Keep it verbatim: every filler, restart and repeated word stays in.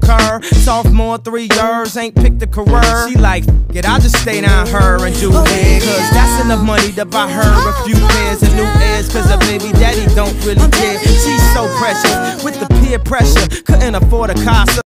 occur. Sophomore, three years, ain't picked a career. She like, f it, I'll just stay down her and do it. Cause that's enough money to buy her a few pairs of new ears. Cause her baby daddy don't really care. She's so precious with the peer pressure, couldn't afford a car. So